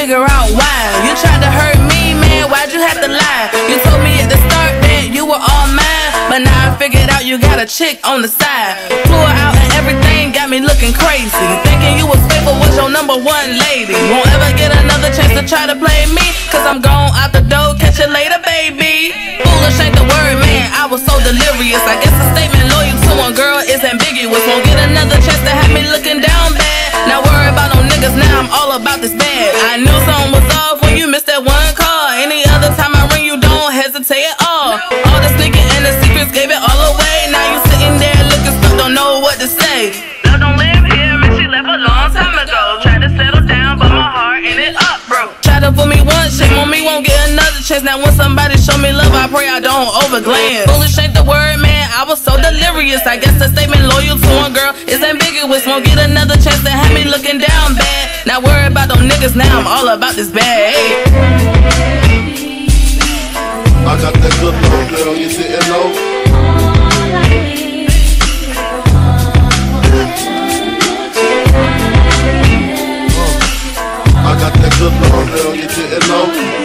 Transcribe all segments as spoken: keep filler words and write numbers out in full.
figure out why you tried to hurt me, man. Why'd you have to lie? You told me at the start that you were all mine, but now I figured out you got a chick on the side. Flew her out and everything got me looking crazy, thinking you was faithful, was your number one lady. Won't ever get another chance to try to play me, cause I'm gone out the door, catch you later, baby. Foolish ain't the word, man, I was so delirious. I guess the statement loyal to one girl is ambiguous. Won't get another chance to have me looking down bad. Not worry about no niggas, now I'm all about this bag. I knew something was off when you missed that one call. Any other time I ring you, don't hesitate at all. All the sneaking and the secrets gave it all away. Now you sitting there looking stuck, don't know what to say. Love don't live here, man, she left a long time ago. Tried to settle down, but my heart ended up, bro. Tried to fool me once, shame on me, won't get another chance. Now when somebody show me love, I pray I don't overglance. Foolish ain't the word, man, I was so delirious. I guess the statement loyal to one girl is ambiguous. Won't get another chance to have me looking down bad. Not worry about them niggas, now I'm all about this bag. I got that good little girl, you didn't know. I got that good little girl, you didn't know.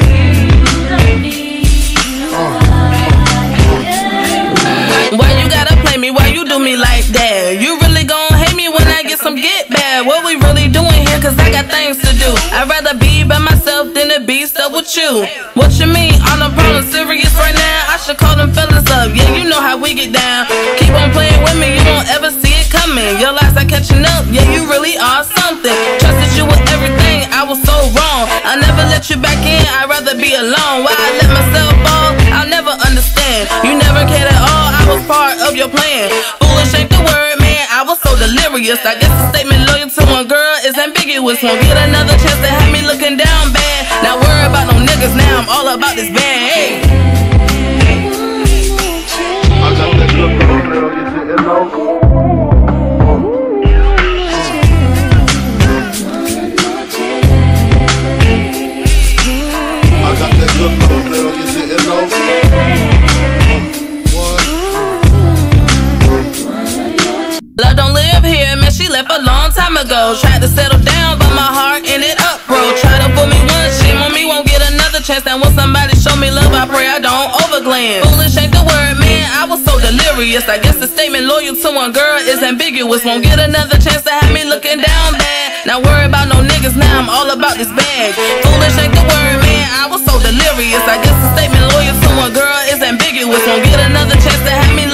Why you gotta play me? Why you do me like that? You really gon' hate me when I get some get bad. What we really doing here? Cause I got things to do. I'd rather be by myself than to be stuck with you. What you mean? On the problem serious right now? I should call them fellas up. Yeah, you know how we get down. Keep on playing with me, you won't ever see it coming. Your lies are catching up. Yeah, you really are something. Trusted you with everything, I was so wrong. I never let you back in, I'd rather be alone. Why I let myself fall, I'll never understand. You never cared at all, I was part of your plan. Foolish ain't the word, man, I was so delirious. I guess the statement loyal to one girl is ambiguous. Won't get another chance to have me looking down bad. Not worry about no niggas, now I'm all about this bag. I got that good little girl, you didn't know. I got that good little girl, you didn't know. Love don't live here, man, she left a long time ago. Tried to settle down, but my heart ended up, bro. Try to fool me once, shame on me, won't get another chance. Now when somebody show me love, I pray I don't overglance. Foolish ain't the word, man, I was so delirious. I guess the statement loyal to one girl is ambiguous. Won't get another chance to have me looking down bad. Not worry about no niggas, now I'm all about this bag. Foolish ain't the word, man, I was so delirious. I guess the statement loyal to one girl is ambiguous. Won't get another chance to have me